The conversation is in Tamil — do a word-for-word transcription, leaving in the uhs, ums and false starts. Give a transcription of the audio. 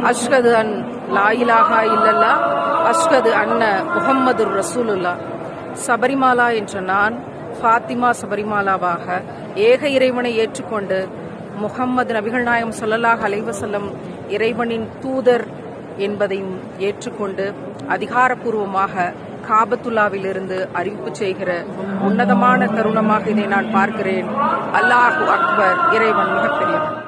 அஷ்ஹது அன் லா இலாஹா இல்லல்லாஹ் அஷ்ஹது அன்ன முஹம்மதுர் ரசூலுல்லாஹ். சபரிமாலா என்ற நான் ஃபாத்திமா சபரிமாலாவாக ஏக இறைவனை ஏற்றுக்கொண்டு முஹம்மது நபிகள் நாயகம் ஸல்லல்லாஹு அலைஹி வஸல்லம் இறைவனின் தூதர் என்பதையும் ஏற்றுக்கொண்டு அதிகாரப்பூர்வமாக காபத்துல்லாவிலிருந்து அறிவிப்பு செய்கிற உன்னதமான தருணமாக இதை நான் பார்க்கிறேன். அல்லாஹு அக்பர், இறைவன் மிகப்பெரியவன்.